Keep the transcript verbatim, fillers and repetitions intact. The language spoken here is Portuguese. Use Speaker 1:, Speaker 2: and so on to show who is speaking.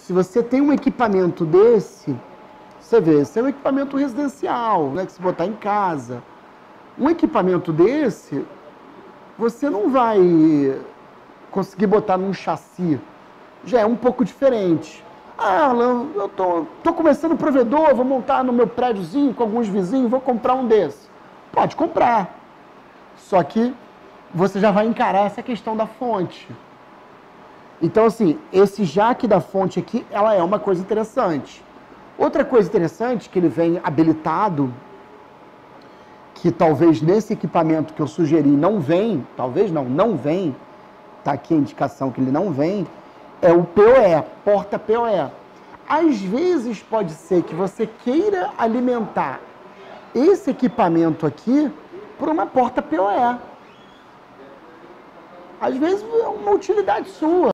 Speaker 1: se você tem um equipamento desse, você vê, esse é um equipamento residencial, né, que se botar em casa. Um equipamento desse, você não vai conseguir botar num chassi. Já é um pouco diferente. Ah, Alan, eu tô, tô começando um provedor, vou montar no meu prédiozinho com alguns vizinhos, vou comprar um desse. Pode comprar. Só que você já vai encarar essa questão da fonte. Então, assim, esse jack da fonte aqui, ela é uma coisa interessante. Outra coisa interessante, que ele vem habilitado, que talvez nesse equipamento que eu sugeri não vem, talvez não, não vem, tá aqui a indicação que ele não vem, é o P O E, porta P O E. Às vezes pode ser que você queira alimentar esse equipamento aqui por uma porta P O E. Às vezes é uma utilidade sua.